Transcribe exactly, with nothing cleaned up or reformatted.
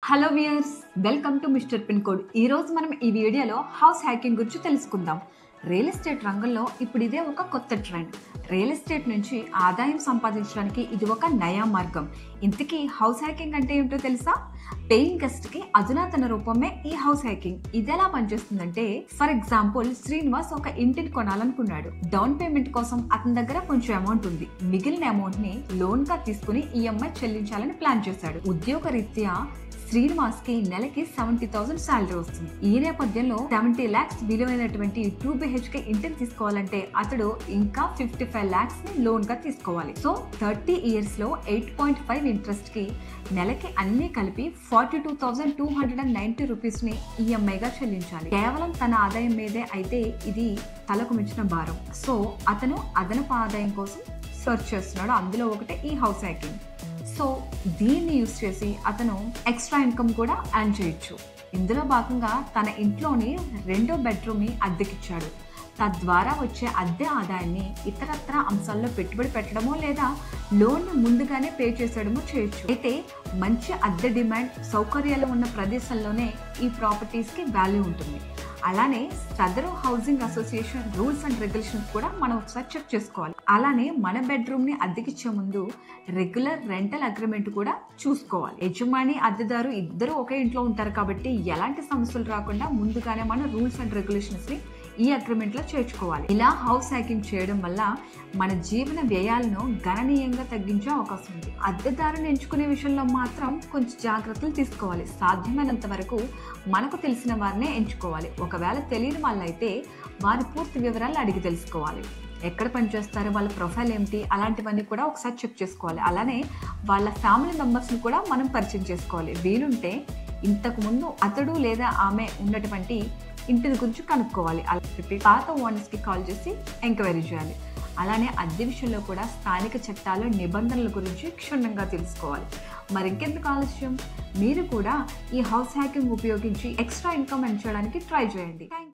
Hello viewers, welcome to mister pin code. ఈరోజు మనం ఈ వీడియోలో హౌస్ హ్యాకింగ్ గురించి తెలుసుకుందాం. రియల్ ఎస్టేట్ రంగంలో ఇప్పుడు ఇదే ఒక కొత్త ట్రెండ్. రియల్ ఎస్టేట్ నుంచి ఆదాయం సంపాదించడానికి ఇది ఒక నయా మార్గం. ఇంతకీ హౌస్ హ్యాకింగ్ అంటే ఏమిటో తెలుసా? పేయింగ్ గెస్ట్ కి అధునాతన రూపమే ఈ హౌస్ హ్యాకింగ్. ఇది ఎలా పనిచేస్తుందంటే, ఫర్ ఎగ్జాంపుల్ శ్రీనివాస్ ఒక ఇంటిని కొనాలనుకున్నాడు. డౌన్ పేమెంట్ కోసం అతని దగ్గర కొంచెం అమౌంట్ ఉంది. మిగిలిన అమౌంట్ ని లోన్ గా తీసుకుని ఈఎంఐ చెల్లించాలని ప్లాన్ చేశాడు. ఉద్యోగ రీత్యా శ్రీనివాస్ కి నెలకి సెవెంటీ థౌసండ్ శాలరీ వస్తుంది. ఈ నేపథ్యంలో సెవెంటీ లాక్స్ విలువైనటువంటి టూ బిహెచ్కే ఇంటిని తీసుకోవాలంటే అతడు ఇంకా ఫిఫ్టీ ఫైవ్ లాక్స్ ని లోన్ గా తీసుకోవాలి. సో థర్టీ ఇయర్స్ లో ఎయిట్ పాయింట్ ఫైవ్ ఇంట్రెస్ట్ కి నెలకి అన్ని కలిపి forty two thousand two hundred and ninety rupees ని ఈఎంఐగా చెల్లించాలి. కేవలం తన ఆదాయం మీదే అయితే ఇది తలకు మించిన భారం. సో అతను అదనపు ఆదాయం కోసం సర్చ్ చేస్తున్నాడు. అందులో ఒకటే ఈ హౌస్ హ్యాకింగ్. సో దీన్ని యూస్ చేసి అతను ఎక్స్ట్రా ఇన్కమ్ కూడా ఎర్న్ చేయొచ్చు. ఇందులో భాగంగా తన ఇంట్లోని రెండో బెడ్రూమ్ని అద్దెకిచ్చాడు. తద్వారా వచ్చే అద్దె ఆదాయాన్ని ఇతరత్ర అంశాల్లో పెట్టుబడి పెట్టడమో లేదా లోన్ ముందుగానే పే చేసేయడమో చేయొచ్చు. అయితే మంచి అద్దె డిమాండ్, సౌకర్యాలు ఉన్న ప్రదేశాల్లోనే ఈ ప్రాపర్టీస్కి వాల్యూ ఉంటుంది. అలానే సదరు housing association rules and regulations కూడా మనం ఒకసారి చెక్ చేసుకోవాలి. అలానే మన బెడ్రూమ్ ని అద్దెకిచ్చే ముందు రెగ్యులర్ రెంటల్ అగ్రిమెంట్ కూడా చూసుకోవాలి. యజమాని, అద్దెదారు ఇద్దరు ఒకే ఇంట్లో ఉంటారు కాబట్టి ఎలాంటి సమస్యలు రాకుండా ముందుగానే మన రూల్స్ అండ్ రెగ్యులేషన్స్ ని ఈ అగ్రిమెంట్ లో చేర్చుకోవాలి. ఇలా హౌస్ హ్యాకింగ్ చేయడం వల్ల మన జీవన వ్యయాలను గణనీయంగా తగ్గించే అవకాశం ఉంది. అద్దెదారుని ఎంచుకునే విషయంలో మాత్రం కొంచెం జాగ్రత్తలు తీసుకోవాలి. సాధ్యమైనంత వరకు మనకు తెలిసిన వారినే ఎంచుకోవాలి. ఒకవేళ తెలియని వాళ్ళైతే వారి పూర్తి వివరాలు అడిగి తెలుసుకోవాలి. ఎక్కడ పనిచేస్తారు, వాళ్ళ ప్రొఫైల్ ఏమిటి, అలాంటివన్నీ కూడా ఒకసారి చెక్ చేసుకోవాలి. అలానే వాళ్ళ ఫ్యామిలీ మెంబర్స్ని కూడా మనం పరిచయం చేసుకోవాలి. వీలుంటే ఇంతకు ముందు అతడు లేదా ఆమె ఉన్నటువంటి ఇంటి గురించి కనుక్కోవాలి. అలాంటి పాత ఓనర్స్కి కాల్ చేసి ఎంక్వైరీ చేయాలి. అలానే అద్దె విషయంలో కూడా స్థానిక చట్టాలు, నిబంధనల గురించి క్షుణ్ణంగా తెలుసుకోవాలి. మరి ఇంకెందుకు ఆలస్యం, మీరు కూడా ఈ హౌస్ హ్యాకింగ్ ఉపయోగించి ఎక్స్ట్రా ఇన్కమ్ ఎర్న్ చేయడానికి ట్రై చేయండి.